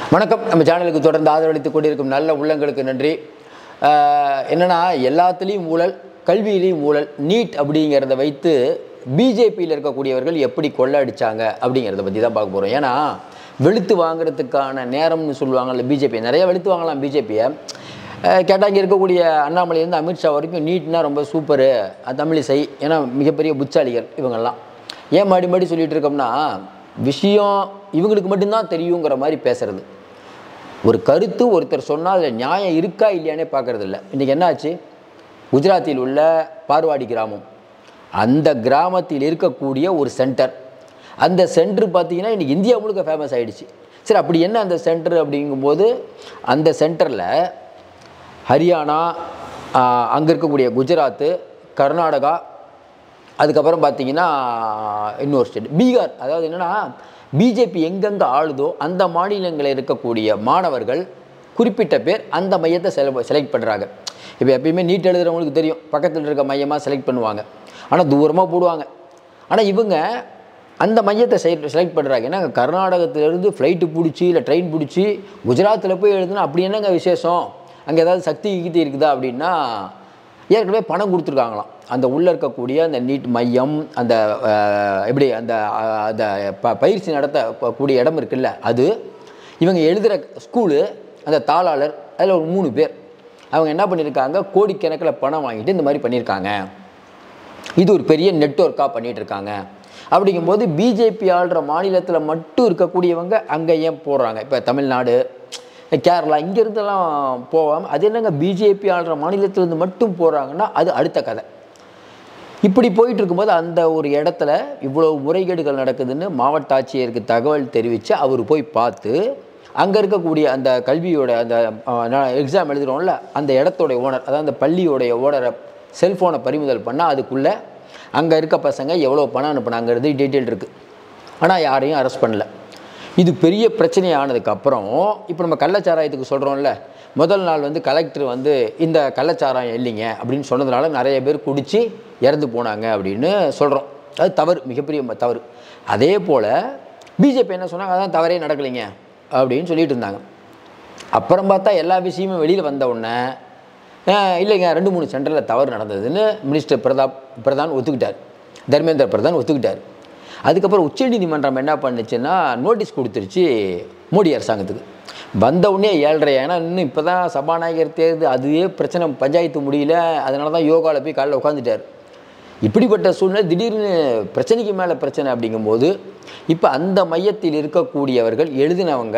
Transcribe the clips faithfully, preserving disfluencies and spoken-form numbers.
வணக்கம். நம்ம சேனலுக்கு தொடர்ந்து ஆதரவளித்துக் கொண்டிருக்கும் நல்ல உள்ளங்களுக்கு நன்றி. என்னன்னா எல்லாத்துலேயும் ஊழல், கல்வியிலையும் ஊழல். நீட் அப்படிங்கிறத வைத்து பிஜேபியில் இருக்கக்கூடியவர்கள் எப்படி கொள்ளடிச்சாங்க அப்படிங்கிறத பற்றி தான் பார்க்க போகிறோம். ஏன்னா வெளுத்து வாங்குறதுக்கான நேரம்னு சொல்லுவாங்கல்ல பிஜேபி, நிறைய வெளுத்து வாங்கலாம் பிஜேபியை. கேட்டால் இங்கே இருக்கக்கூடிய அண்ணாமலையிலேருந்து அமித்ஷா வரைக்கும் நீட்னா ரொம்ப சூப்பரு, தமிழிசை, ஏன்னா மிகப்பெரிய புச்சாலிகள் இவங்கெல்லாம். ஏன் மாடி மாடி சொல்லிகிட்டு இருக்கோம்னா விஷயம் இவங்களுக்கு மட்டும்தான் தெரியுங்கிற மாதிரி பேசுறது. ஒரு கருத்து ஒருத்தர் சொன்னால் அதில் நியாயம் இருக்கா இல்லையானே பார்க்கறது இல்லை. இன்றைக்கி என்னாச்சு, குஜராத்தில் உள்ள பார்வாடி கிராமம், அந்த கிராமத்தில் இருக்கக்கூடிய ஒரு சென்டர், அந்த சென்டர் பார்த்திங்கன்னா இன்றைக்கி இந்தியா முழுக்க ஃபேமஸ் ஆகிடுச்சு. சரி, அப்படி என்ன அந்த சென்டர் அப்படிங்கும்போது, அந்த சென்டரில் ஹரியானா, அங்கே இருக்கக்கூடிய குஜராத்து, கர்நாடகா, அதுக்கப்புறம் பார்த்திங்கன்னா இன்னொரு ஸ்டேட் பீகார். அதாவது என்னென்னா பிஜேபி எங்கெங்கே ஆளுதோ அந்த மாநிலங்களில் இருக்கக்கூடிய மாணவர்கள் குறிப்பிட்ட பேர் அந்த மையத்தை செல செலக்ட் பண்ணுறாங்க. இப்போ எப்பயுமே நீட் எழுதுகிறவங்களுக்கு தெரியும், பக்கத்தில் இருக்க மையமாக செலக்ட் பண்ணுவாங்க, ஆனால் தூரமாக போடுவாங்க. ஆனால் இவங்க அந்த மையத்தை செலக்ட் செலக்ட் பண்ணுறாங்க. ஏன்னா கர்நாடகத்திலேருந்து ஃப்ளைட்டு பிடிச்சி இல்லை ட்ரெயின் பிடிச்சி குஜராத்தில் போய் எழுதுனா அப்படி என்னங்க விசேஷம், அங்கே ஏதாவது சக்தி கீதி இருக்குதா அப்படின்னா ஏற்கனவே பணம் கொடுத்துருக்காங்களாம். அந்த உள்ளே இருக்கக்கூடிய அந்த நீட் மையம், அந்த எப்படி அந்த அந்த ப பயிற்சி நடத்த கூடிய இடம் இருக்குல்ல, அது இவங்க எழுதுகிற ஸ்கூலு, அந்த தாளாளர், அதில் ஒரு மூணு பேர் அவங்க என்ன பண்ணியிருக்காங்க, கோடிக்கணக்கில் பணம் வாங்கிட்டு இந்த மாதிரி பண்ணியிருக்காங்க. இது ஒரு பெரிய நெட்வொர்க்காக பண்ணிகிட்டு இருக்காங்க. அப்படிங்கும்போது பிஜேபி ஆளுற மாநிலத்தில் மட்டும் இருக்கக்கூடியவங்க அங்கே ஏன் போடுறாங்க? இப்போ தமிழ்நாடு, கேரளா, இங்கேருந்தெல்லாம் போகாமல் அது என்னங்க பிஜேபி ஆளுற மாநிலத்திலேருந்து மட்டும் போகிறாங்கன்னா அது அடுத்த கதை. இப்படி போயிட்டு இருக்கும்போது அந்த ஒரு இடத்துல இவ்வளோ முறைகேடுகள் நடக்குதுன்னு மாவட்ட ஆட்சியருக்கு தகவல் தெரிவித்து அவர் போய் பார்த்து அங்கே இருக்கக்கூடிய அந்த கல்வியோட அந்த எக்ஸாம் எழுதுகிறோம்ல அந்த இடத்தோடைய ஓனர், அதாவது அந்த பள்ளியோடைய ஓனரை செல்ஃபோனை பறிமுதல் பண்ணால் அதுக்குள்ளே அங்கே இருக்க பசங்க எவ்வளோ பணம் அனுப்புனாங்கிறது டீட்டெயில் இருக்குது. ஆனால் யாரையும் அரெஸ்ட் பண்ணல. இது பெரிய பிரச்சனையானதுக்கப்புறம் இப்போ நம்ம கள்ளச்சாராயத்துக்கு சொல்கிறோம்ல, முதல் நாள் வந்து கலெக்டர் வந்து இந்த கள்ளச்சாராயம் இல்லைங்க அப்படின்னு சொன்னதுனால நிறைய பேர் குடித்து இறந்து போனாங்க அப்படின்னு சொல்கிறோம். அது தவறு, மிகப்பெரிய தவறு. அதே போல் பிஜேபி என்ன சொன்னாங்க, அதான் தவறே நடக்கலைங்க அப்படின்னு சொல்லிட்டு இருந்தாங்க. அப்புறம் பார்த்தா எல்லா விஷயமும் வெளியில் வந்த உடனே இல்லைங்க ரெண்டு மூணு சென்டரில் தவறு நடந்ததுன்னு மினிஸ்டர் பிரதாப் பிரதான் ஒத்துக்கிட்டார், தர்மேந்திர பிரதான் ஒத்துக்கிட்டார். அதுக்கப்புறம் உச்சநீதிமன்றம் என்ன பண்ணுச்சுன்னா நோட்டீஸ் கொடுத்துருச்சு மோடி அரசாங்கத்துக்கு. வந்தவுடனே ஏழ்ரை, ஏன்னா இன்னும் இப்போ தான் சபாநாயகர் தேர்தல், அதுவே பிரச்சனை, பஞ்சாயத்து முடியல, அதனால தான் யோகாவில் போய் காலையில் உட்காந்துட்டார். இப்படிப்பட்ட சூழ்நிலை திடீர்னு பிரச்சனைக்கு மேலே பிரச்சனை அப்படிங்கும்போது இப்போ அந்த மையத்தில் இருக்கக்கூடியவர்கள் எழுதினவங்க,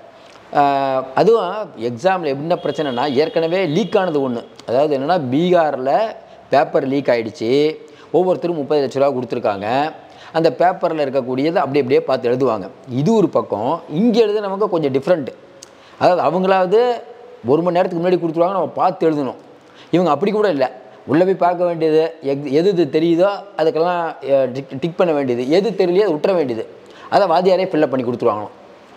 அதுவும் எக்ஸாமில் என்ன பிரச்சனைனா ஏற்கனவே லீக் ஆனது ஒன்று. அதாவது என்னென்னா பீகாரில் பேப்பர் லீக் ஆகிடுச்சு, ஒவ்வொருத்தரும் முப்பது லட்ச ரூபா கொடுத்துருக்காங்க. அந்த பேப்பரில் இருக்கக்கூடியதை அப்படி அப்படியே பார்த்து எழுதுவாங்க. இது ஒரு பக்கம். இங்கே எழுதுனவங்க கொஞ்சம் டிஃப்ரெண்ட்டு. அதாவது அவங்களாவது ஒரு மணி நேரத்துக்கு முன்னாடி கொடுத்துருவாங்க, நம்ம பார்த்து எழுதணும். இவங்க அப்படி கூட இல்லை, உள்ளே போய் பார்க்க வேண்டியது, எக் எது எது தெரியுதோ அதுக்கெல்லாம் டிக் டிக் பண்ண வேண்டியது, எது தெரியலையோ அதை விட்டுற வேண்டியது, அதை வாதியாரே ஃபில்லப் பண்ணி கொடுத்துருவாங்களாம்.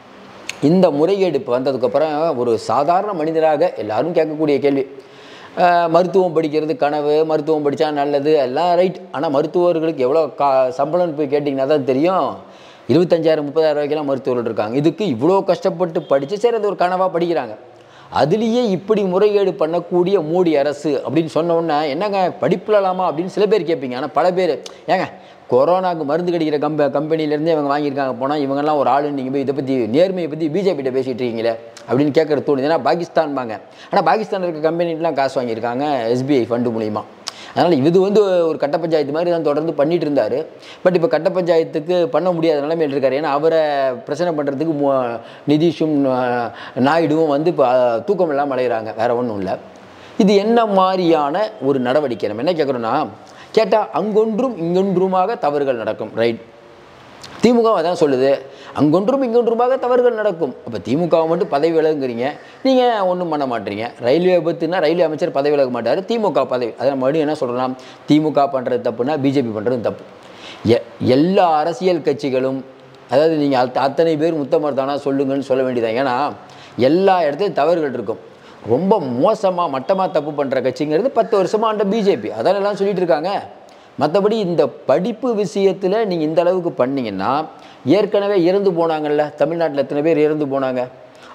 இந்த முறைகேடு இப்போ வந்ததுக்கப்புறம் ஒரு சாதாரண மனிதராக எல்லோரும் கேட்கக்கூடிய கேள்வி, மருத்துவம் படிக்கிறது கனவு, மருத்துவம் படித்தா நல்லது, எல்லாம் ரைட். ஆனால் மருத்துவர்களுக்கு எவ்வளோ கா சம்பளம்னு போய் கேட்டிங்கன்னா தான் தெரியும். இருபத்தஞ்சாயிரம் முப்பதாயிரம் ரூபாய்க்கெல்லாம் மருத்துவர்கள் இருக்காங்க. இதுக்கு இவ்வளோ கஷ்டப்பட்டு படித்து சரி அது ஒரு கனவாக படிக்கிறாங்க. அதுலேயே இப்படி முறைகேடு பண்ணக்கூடிய மோடி அரசு அப்படின்னு சொன்னோன்னே என்னங்க படிப்புலாமா அப்படின்னு சில பேர் கேட்பீங்க. ஆனால் பல பேர் ஏங்க கொரோனாவுக்கு மருந்து கிடைக்கிற கம்ப கம்பெனிலேருந்தே இவங்க வாங்கியிருக்காங்க, போனால் இவங்கெல்லாம் ஒரு ஆளுன்னு நீங்கள் போய் இதை பற்றி நேர்மையை பற்றி பிஜேபிகிட்ட பேசிகிட்டு இருக்கீங்களே அப்படின்னு கேட்குறது தோணுது. ஏன்னா பாகிஸ்தான் வாங்க, ஆனால் பாகிஸ்தானில் இருக்க கம்பெனிலாம் காசு வாங்கியிருக்காங்க எஸ்பிஐ ஃபண்டு மூலிமா. அதனால் இது வந்து ஒரு கட்ட பஞ்சாயத்து மாதிரி தான் தொடர்ந்து பண்ணிகிட்டு இருந்தார். பட் இப்போ கட்ட பஞ்சாயத்துக்கு பண்ண முடியாத நிலைமையில் இருக்கார். ஏன்னா அவரை பிரச்சனை பண்ணுறதுக்கு நிதிஷும் நாயுடுவும் வந்து இப்போ தூக்கம் இல்லாமல் அலைகிறாங்க, வேறு ஒன்றும் இல்லை. இது என்ன மாதிரியான ஒரு நடவடிக்கை? நம்ம என்ன கேட்குறோன்னா, கேட்டால் அங்கொன்றும் இங்கொன்றுமாக தவறுகள் நடக்கும், ரைட். திமுக அதான் சொல்லுது, அங்கொன்றும் இங்கொன்றுமாக தவறுகள் நடக்கும். அப்போ திமுகவை மட்டும் பதவி விலகுங்கிறீங்க, நீங்கள் ஒன்றும் பண்ண மாட்டீங்க. ரயில்வே விபத்துனா ரயில்வே அமைச்சர் பதவி விலக மாட்டார், திமுக பதவி. அதை மறுபடியும் என்ன சொல்கிறோன்னா, திமுக பண்ணுறது தப்புனா பிஜேபி பண்ணுறது தப்பு. எ எல்லா அரசியல் கட்சிகளும், அதாவது நீங்கள் அத் அத்தனை பேர் முத்தமர்தானா சொல்லுங்கன்னு சொல்ல வேண்டியதான். ஏன்னா எல்லா இடத்துலையும் தவறுகள் இருக்கும். ரொம்ப மோசமாக மட்டமாக தப்பு பண்ணுற கட்சிங்கிறது பத்து வருஷமாக ஆண்ட பிஜேபி, அதான் எல்லாம் சொல்லிகிட்டு இருக்காங்க. மற்றபடி இந்த படிப்பு விஷயத்தில் நீங்கள் இந்த அளவுக்கு பண்ணிங்கன்னா, ஏற்கனவே இறந்து போனாங்கல்ல தமிழ்நாட்டில் எத்தனை பேர் இறந்து போனாங்க,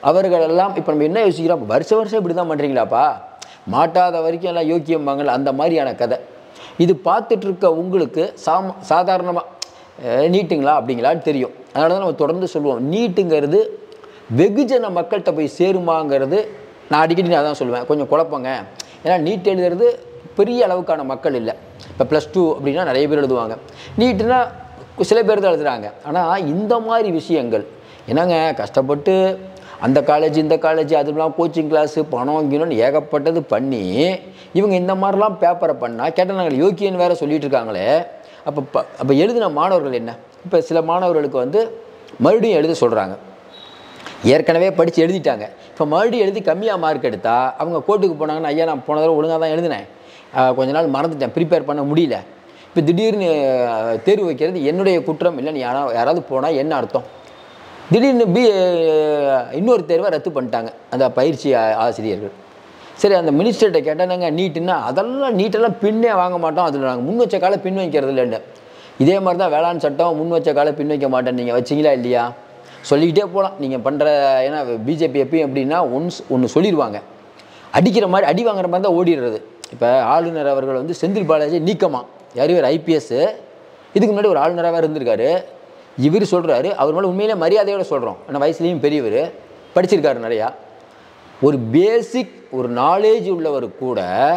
அவர்களெல்லாம் இப்போ நம்ம என்ன யோசிக்கிறோம், வருஷ வருஷம் இப்படி தான் பண்ணுறீங்களாப்பா, மாட்டாத வரைக்கும் எல்லாம் யோக்கியம்பாங்கள்ல, அந்த மாதிரியான கதை. இது பார்த்துட்ருக்க உங்களுக்கு சாம சாதாரணமாக நீட்டுங்களா அப்படிங்களான்னு தெரியும். அதனால தான் நம்ம தொடர்ந்து சொல்லுவோம், நீட்டுங்கிறது வெகுஜன மக்கள்கிட்ட போய் சேருமாங்கிறது நான் அடிக்கடி நான் தான் சொல்லுவேன், கொஞ்சம் குழப்பங்க. ஏன்னா நீட் எழுதுறது பெரிய அளவுக்கான மக்கள் இல்லை. இப்போ ப்ளஸ் டூ அப்படின்னா நிறைய பேர் எழுதுவாங்க, நீட்டுனா சில பேர் தான் எழுதுகிறாங்க. ஆனால் இந்த மாதிரி விஷயங்கள் என்னங்க, கஷ்டப்பட்டு அந்த காலேஜ் இந்த காலேஜ் அதுலாம் கோச்சிங் கிளாஸு பணம் கிணம்னு ஏகப்பட்டது பண்ணி இவங்க இந்த மாதிரிலாம் பேப்பரை பண்ணால் கேட்டால் நாங்கள் யோக்கியன்னு வேறு சொல்லிகிட்டு இருக்காங்களே. அப்போ ப அப்போ எழுதின மாணவர்கள் என்ன? இப்போ சில மாணவர்களுக்கு வந்து மறுபடியும் எழுத சொல்கிறாங்க, ஏற்கனவே படித்து எழுதிட்டாங்க, இப்போ மறுபடியும் எழுதி கம்மியாக மார்க் எடுத்தால் அவங்க கோர்ட்டுக்கு போனாங்கன்னா, ஐயா நான் போன தடவை ஒழுங்காக தான் எழுதினேன், கொஞ்ச நாள் மறந்துட்டேன், ப்ரிப்பேர் பண்ண முடியல, இப்போ திடீர்னு தேர்வு வைக்கிறது என்னுடைய குற்றம் இல்லை, நீ யாரா யாராவது போனால் என்ன அர்த்தம்? திடீர்னு பி இன்னொரு தேர்வை ரத்து பண்ணிட்டாங்க அந்த பயிற்சி ஆசிரியர்கள். சரி, அந்த மினிஸ்டர்கிட்ட கேட்டாங்க, நீட்டுன்னா அதெல்லாம் நீட்டெல்லாம் பின்னே வாங்க மாட்டோம், அதில் நாங்கள் முன் வச்ச காலை பின் வைக்கிறது இல்லைன்னு. இதே மாதிரி தான் வேளாண் சட்டம், முன் வச்ச காலை பின் வைக்க மாட்டேன், நீங்கள் வச்சிங்களா இல்லையா சொல்லிக்கிட்டே போகலாம் நீங்கள் பண்ணுற. ஏன்னா பிஜேபி எப்பயும் எப்படின்னா ஒன்ஸ் ஒன்று சொல்லிடுவாங்க, அடிக்கிற மாதிரி அடி வாங்குற மாதிரி தான் ஓடிடுறது. இப்போ ஆளுநர் அவர்கள் வந்து செந்தில் பாலாஜி நீக்கமாக யார் இவர் ஐபிஎஸ், இதுக்கு முன்னாடி ஒரு ஆளுநராக இருந்திருக்காரு. இவர் சொல்கிறாரு, அவர் மேலே உண்மையிலே மரியாதையோடு சொல்கிறோம், ஆனால் வயசுலேயும் பெரியவர், படிச்சிருக்காரு நிறையா. ஒரு பேசிக் ஒரு நாலேஜ் உள்ளவர் கூட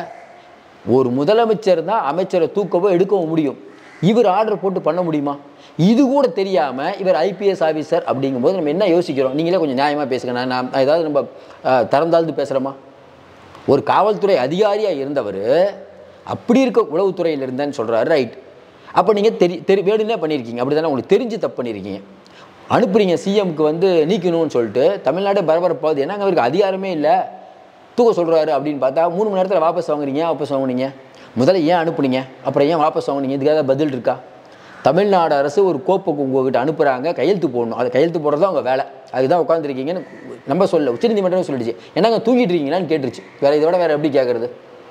ஒரு முதலமைச்சர் தான் அமைச்சரை தூக்கவோ எடுக்கவும் முடியும், இவர் ஆர்டர் போட்டு பண்ண முடியுமா? இது கூட தெரியாமல் இவர் ஐபிஎஸ் ஆஃபீஸர் அப்படிங்கும்போது நம்ம என்ன யோசிக்கிறோம்? நீங்களே கொஞ்சம் நியாயமாக பேசுங்க. நான் நான் ஏதாவது நம்ம திறந்தாழ்ந்து பேசுகிறோமா? ஒரு காவல்துறை அதிகாரியாக இருந்தவர் அப்படி இருக்க உளவுத்துறையில் இருந்தேன்னு சொல்கிறாரு, ரைட். அப்போ நீங்கள் தெரி தெரி வேணுன்னே பண்ணியிருக்கீங்க, அப்படி தானே? உங்களுக்கு தெரிஞ்சு தப்பு பண்ணியிருக்கீங்க. அனுப்புறீங்க சிஎம்க்கு வந்து நீக்கணும்னு சொல்லிட்டு, தமிழ்நாடே பரபரப்பாகுது, என்னங்க அவருக்கு அதிகாரமே இல்லை, தூக்க சொல்கிறாரு அப்படின்னு பார்த்தா மூணு மணி நேரத்தில் வாபஸ் வாங்குறீங்க. வாபஸ் வாங்குனீங்க முதல்ல ஏன் அனுப்புனீங்க, அப்புறம் ஏன் வாபஸ் வாங்குனீங்க? இதுக்காக பதில் இருக்கா? தமிழ்நாடு அரசு ஒரு கோப்பை உங்கள்கிட்ட அனுப்புகிறாங்க, கையெழுத்து போடணும், அதை கையெழுத்து போடுறது தான் உங்கள் வேலை, அதுதான் உட்காந்துருக்கீங்கன்னு நம்ம சொல்ல உச்சநீதிமன்றமே சொல்லிடுச்சு. என்னங்க தூங்கிட்டு இருக்கீங்களான்னு கேட்டுருச்சு. வேறு இதோட வேறு எப்படி கேட்குறது?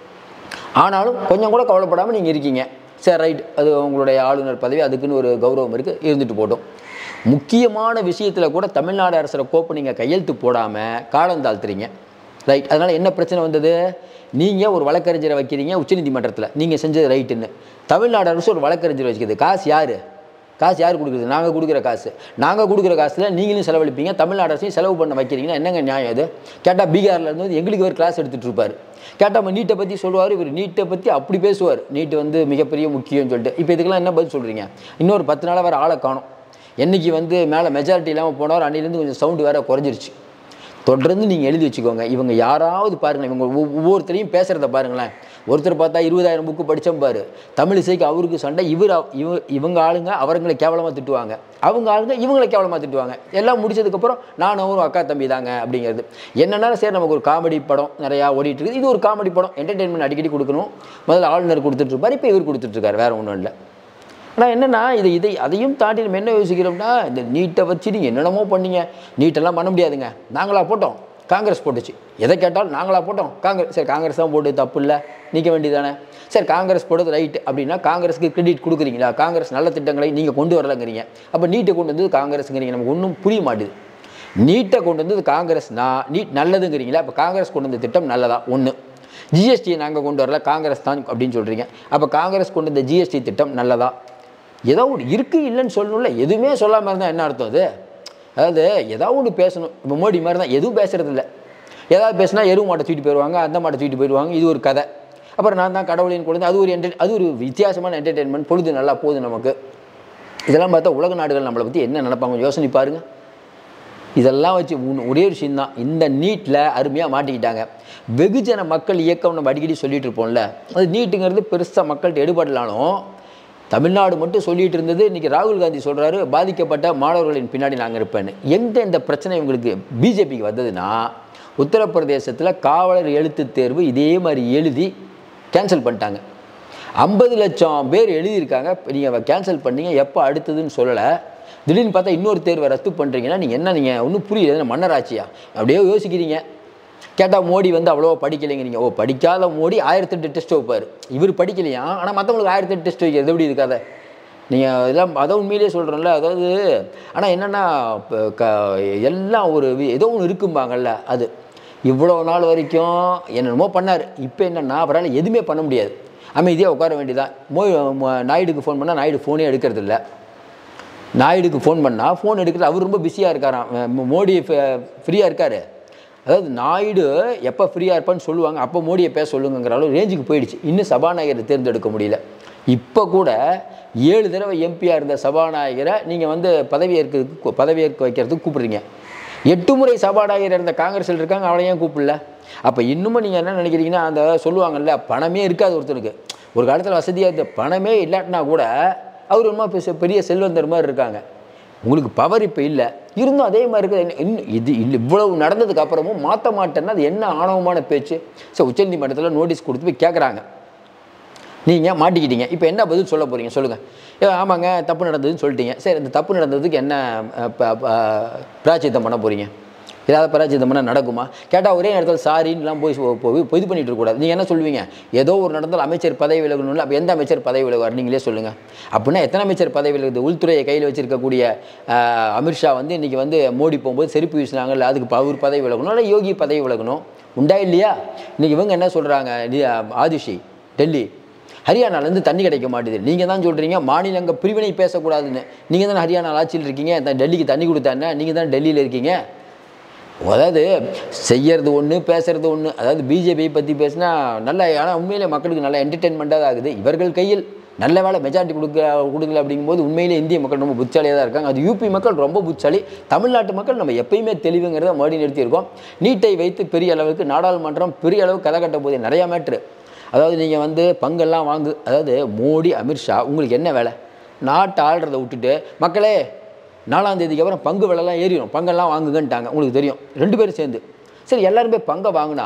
ஆனாலும் கொஞ்சம் கூட கவலைப்படாமல் நீங்கள் இருக்கீங்க. சரி, ரைட், அது உங்களுடைய ஆளுநர் பதவி, அதுக்குன்னு ஒரு கௌரவம் இருக்குது, இருந்துட்டு போட்டோம். முக்கியமான விஷயத்தில் கூட தமிழ்நாடு அரசோட கோப்பை நீங்கள் கையெழுத்து போடாமல் காலம் தாழ்த்துறீங்க, ரைட். அதனால் என்ன பிரச்சனை வந்தது? நீங்கள் ஒரு வழக்கறிஞரை வைக்கிறீங்க உச்சநீதிமன்றத்தில், நீங்கள் செஞ்சது ரைட்டுன்னு. தமிழ்நாடு அரசு ஒரு வழக்கறிஞர் வச்சுக்குது, காசு யார் காசு யார் கொடுக்குறது? நாங்கள் கொடுக்குற காசு. நாங்கள் கொடுக்குற காசில் நீங்களும் செலவழிப்பீங்க, தமிழ்நாடு அரசையும் செலவு பண்ண வைக்கிறீங்கன்னா என்னங்க நியாயம் இது? கேட்டால் பீகாரில் இருந்து எங்களுக்கு ஒரு கிளாஸ் எடுத்துகிட்டு இருப்பார், கேட்டால் நம்ம நீட்டை பற்றி சொல்லுவார், இவர் நீட்டை பற்றி அப்படி பேசுவார், நீட்டு வந்து மிகப்பெரிய முக்கியம்னு சொல்லிட்டு. இப்போ இதுக்கெல்லாம் என்ன பதில் சொல்கிறீங்க? இன்னொரு பத்து நாளாக வேறு ஆளை காணும். என்றைக்கு வந்து மேலே மெஜாரிட்டி இல்லாமல் போனவர் அன்னிலேருந்து கொஞ்சம் சவுண்டு வேறு குறைஞ்சிருச்சு. தொடர்ந்து நீங்கள் எழுதி வச்சுக்கோங்க, இவங்க யாராவது பாருங்கள், இவங்க ஒவ்வொருத்தரையும் பேசுகிறத பாருங்களேன். ஒருத்தர் பார்த்தா இருபதாயிரம் புக்கு படித்தோம் பாரு, தமிழ் இசைக்கு அவருக்கு சண்டை, இவர் இவ இவங்க ஆளுங்க அவர்களை கேவலமாக திட்டுவாங்க, அவங்க ஆளுங்க இவங்களை கேவலமாக திட்டுவாங்க. எல்லாம் முடிச்சதுக்கப்புறம் நானும் ஒரு அக்கா தம்பி தாங்க அப்படிங்கிறது. என்னென்னா சரி, நமக்கு ஒரு காமெடி படம் நிறையா ஓடிட்டு இருக்குது, இது ஒரு காமெடி படம், என்டர்டெயின்மெண்ட் அடிக்கடி கொடுக்கணும். முதல்ல ஆளுநர் கொடுத்துட்ருப்பார், இப்போ இவர் கொடுத்துட்ருக்காரு, வேறு ஒன்றும் இல்லை. ஆனால் என்னென்னா இது இதை அதையும் தாண்டி நம்ம என்ன யோசிக்கிறோம்னா, இந்த நீட்டை வச்சு நீங்கள் என்னென்னமோ பண்ணீங்க, நீட்டெல்லாம் பண்ண முடியாதுங்க, நாங்களாக போட்டோம், காங்கிரஸ் போட்டுச்சு, எதை கேட்டாலும் நாங்களாக போட்டோம், காங்கிரஸ் சரி காங்கிரஸ் தான் போட்டு தப்பு இல்லை, நீக்க வேண்டியதானே. சரி, காங்கிரஸ் போட்டது ரைட்டு அப்படின்னா காங்கிரஸுக்கு கிரெடிட் கொடுக்குறீங்களா? காங்கிரஸ் நல்ல திட்டங்களை நீங்கள் கொண்டு வரலங்கிறீங்க, அப்போ நீட்டை கொண்டு வந்தது காங்கிரஸுங்கிறீங்க. நமக்கு ஒன்றும் புரிய மாட்டுது. நீட்டை கொண்டு வந்தது காங்கிரஸ்னா நீட் நல்லதுங்கிறீங்களா? அப்போ காங்கிரஸ் கொண்டு வந்த திட்டம் நல்லதா? ஒன்று. ஜிஎஸ்டியை நாங்கள் கொண்டு வரல, காங்கிரஸ் தான் அப்படின்னு சொல்கிறீங்க, அப்போ காங்கிரஸ் கொண்டு வந்த ஜிஎஸ்டி திட்டம் நல்லதா? ஏதோ ஒன்று இருக்குது, இல்லைன்னு சொல்லணும்ல, எதுவுமே சொல்லாமல் இருந்தால் என்ன அர்த்தம் அது? அதாவது ஏதாவது ஒன்று பேசணும். இப்போ மோடி மாதிரி தான் எதுவும் பேசுகிறது இல்லை, ஏதாவது பேசினா எருவு மாட்டை தூக்கிட்டு போயிடுவாங்க, அந்த மாட்டை தூக்கிட்டு போயிடுவாங்க, இது ஒரு கதை. அப்புறம் நான் தான் கடவுளின் குழந்தை, அது ஒரு என்டர் அது ஒரு வித்தியாசமான என்டர்டெயின்மெண்ட், பொழுது நல்லா போகுது நமக்கு. இதெல்லாம் பார்த்தா உலக நாடுகள் நம்மளை பற்றி என்ன நினைப்பாங்க யோசனை பாருங்கள். இதெல்லாம் வச்சு ஒரே ஒரு விஷயம் தான், இந்த நீட்டில் அருமையாக மாட்டிக்கிட்டாங்க. வெகுஜன மக்கள் இயக்கம் நம்ம அடிக்கடி சொல்லிட்டு இருப்போம்ல, அது நீட்டுங்கிறது பெருசாக மக்கள்கிட்ட எடுபடலாலும் தமிழ்நாடு மட்டும் சொல்லிகிட்டு இருந்தது. இன்றைக்கி ராகுல் காந்தி சொல்கிறாரு, பாதிக்கப்பட்ட மாணவர்களின் பின்னாடி நாங்கள் இருப்பேன்னு. எங்கே இந்த பிரச்சனை இவங்களுக்கு பிஜேபிக்கு வந்ததுன்னா, உத்தரப்பிரதேசத்தில் காவலர் எழுத்து தேர்வு இதே மாதிரி எழுதி கேன்சல் பண்ணிட்டாங்க. ஐம்பது லட்சம் பேர் எழுதியிருக்காங்க, நீங்கள் கேன்சல் பண்ணீங்க, எப்போ அடுத்ததுன்னு சொல்லலை. திடீர்னு பார்த்தா இன்னொரு தேர்வை ரத்து பண்ணுறீங்கன்னா நீங்கள் என்ன, நீங்கள் ஒன்றும் புரியல, மன்னராட்சியா அப்படியே யோசிக்கிறீங்க. கேட்டால் மோடி வந்து அவ்வளோவா படிக்கலைங்க. நீங்கள் ஓ படிக்காத மோடி ஆயிரத்தெட்டு டெஸ்ட் வைப்பார், இவர் படிக்கலையா? ஆனால் மற்றவங்களுக்கு ஆயிரத்தெட்டு டெஸ்ட் வைக்கிறது எப்படி இருக்காத? நீங்கள் இதெல்லாம் அதை உண்மையிலே சொல்கிறோம்ல. அதாவது ஆனால் என்னென்னா க எல்லாம் ஒரு ஏதோ ஒன்று இருக்கும்பாங்கள்ல, அது இவ்வளோ நாள் வரைக்கும் என்னென்னமோ பண்ணார். இப்போ என்னென்னா அவரால் எதுவுமே பண்ண முடியாது. அமைதியாக உட்கார வேண்டியதான். மோ நாயுடுக்கு ஃபோன் பண்ணால் நாயுடு ஃபோனே எடுக்கிறது இல்லை. நாயுடுக்கு ஃபோன் பண்ணால் ஃபோன் எடுக்கிறது, அவர் ரொம்ப பிஸியாக இருக்காராம். மோடி ஃப்ரீயாக இருக்கார். அதாவது நாயுடு எப்போ ஃப்ரீயாக இருப்பான்னு சொல்லுவாங்க, அப்போ மோடியை பேச சொல்லுங்கிற அளவு ரேஞ்சுக்கு போயிடுச்சு. இன்னும் சபாநாயகரை தேர்ந்தெடுக்க முடியல. இப்போ கூட ஏழு தடவை எம்பியாக இருந்த சபாநாயகரை நீங்கள் வந்து பதவியேற்கிறதுக்கு பதவியேற்க வைக்கிறதுக்கு கூப்பிட்றீங்க. எட்டு முறை சபாநாயகர் இருந்த காங்கிரஸில் இருக்காங்க, அவளை ஏன் கூப்பிடல? அப்போ இன்னமும் நீங்கள் என்ன நினைக்கிறீங்கன்னா, அந்த சொல்லுவாங்கல்ல, பணமே இருக்காது ஒருத்தனுக்கு. ஒரு காலத்தில் வசதியாக இருந்த பணமே இல்லாட்டினா கூட அவர் ரொம்ப பெரிய செல்வந்தர் மாதிரி இருக்காங்க. உங்களுக்கு பவர் இப்போ இல்லை, இருந்தும் அதே மாதிரி இருக்குது. இன்னும் இது இல்லை இவ்வளவு நடந்ததுக்கு அப்புறமும் மாற்ற மாட்டேன்னா அது என்ன ஆணவமான பேச்சு? ஸோ உச்சநீதிமன்றத்தில் நோட்டீஸ் கொடுத்து போய் கேட்குறாங்க. நீங்கள் மாட்டிக்கிட்டீங்க, இப்போ என்ன பதில் சொல்ல போகிறீங்க சொல்லுங்கள். ஆமாங்க தப்பு நடந்ததுன்னு சொல்லிட்டீங்க. சரி, இந்த தப்பு நடந்ததுக்கு என்ன பிராயச்சித்தம் பண்ண போகிறீங்க? ஏதாவது பிராயச்சித்தம் பண்ணால் நடக்குமா? கேட்டால் ஒரே நேரத்தில் சாரின்லாம் போய் போய் இது பண்ணிட்டு இருக்கக்கூடாது. நீங்கள் என்ன சொல்லுவீங்க? ஏதோ ஒரு நடந்தால் அமைச்சர் பதவி விலகணும்ல, அப்போ எந்த அமைச்சர் பதவி விலகுவார் நீங்களே சொல்லுங்கள். அப்படின்னா எத்தனை அமைச்சர் பதவி விலகுது? உள்துறையை கையில் வச்சிருக்கக்கூடிய அமித்ஷா வந்து இன்றைக்கி வந்து மோடி போகும்போது செருப்பு வீசினாங்கல்ல, அதுக்கு அவர் பதவி விலகணும், இல்லை யோகி பதவி விலகணும். உண்டா இல்லையா? இன்றைக்கி இவங்க என்ன சொல்கிறாங்க, ஆதிஷி டெல்லி ஹரியானாலேருந்து தண்ணி கிடைக்க மாட்டேது. நீங்கள் தான் சொல்கிறீங்க மாநிலங்கள் பிரிவினை பேசக்கூடாதுன்னு. நீங்கள் தான் ஹரியானா ஆட்சியில் இருக்கீங்க, டெல்லிக்கு தண்ணி கொடுத்தானே, நீங்கள் தான் டெல்லியில் இருக்கீங்க. அதாவது செய்யறது ஒன்று, பேசுறது ஒன்று. அதாவது பிஜேபியை பற்றி பேசினா நல்ல, ஆனால் உண்மையிலே மக்களுக்கு நல்ல என்டர்டெயின்மெண்ட்டாக தான் ஆகுது. இவர்கள் கையில் நல்ல வேலை மெஜாரிட்டி கொடுக்க கொடுக்கல அப்படிங்கும்போது உண்மையிலே இந்திய மக்கள் ரொம்ப புத்தாலியாக தான் இருக்காங்க. அது யூபி மக்கள் ரொம்ப புத்தாலி. தமிழ்நாட்டு மக்கள் நம்ம எப்பயுமே தெளிவுங்கிறத மறுபடி நிறுத்தியிருக்கோம். நீட்டை வைத்து பெரிய அளவுக்கு நாடாளுமன்றம் பெரிய அளவுக்கு கதை கட்ட போதே நிறையா மேட்ரு. அதாவது நீங்கள் வந்து பங்கெல்லாம் வாங்கு, அதாவது மோடி அமித்ஷா உங்களுக்கு என்ன வேலை? நாட்டை ஆள்றதை விட்டுட்டு மக்களே நாலாம் தேதிக்கு அப்புறம் பங்கு விலைலாம் ஏறிடும், பங்கெல்லாம் வாங்குங்கன்ட்டாங்க. உங்களுக்கு தெரியும், ரெண்டு பேரும் சேர்ந்து. சரி, எல்லாருமே பங்கை வாங்கினா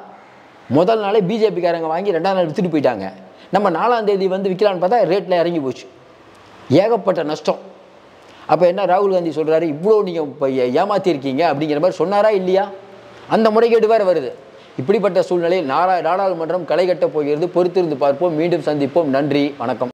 முதல் நாளே பிஜேபிக்காரங்க வாங்கி ரெண்டாம் நாள் விற்றுட்டு போயிட்டாங்க. நம்ம நாலாம் தேதி வந்து விற்கலான்னு பார்த்தா ரேட்டில் இறங்கி போச்சு, ஏகப்பட்ட நஷ்டம். அப்போ என்ன ராகுல் காந்தி சொல்கிறாரு, இவ்வளோ நீங்கள் இப்போ ஏமாற்றிருக்கீங்க அப்படிங்கிற மாதிரி சொன்னாரா இல்லையா? அந்த முறைகேடு வேறு வருது. இப்படிப்பட்ட சூழ்நிலையில் நாடா நாடாளுமன்றம் களை கட்டப் போகிறது. பொறுத்திருந்து பார்ப்போம். மீண்டும் சந்திப்போம். நன்றி, வணக்கம்.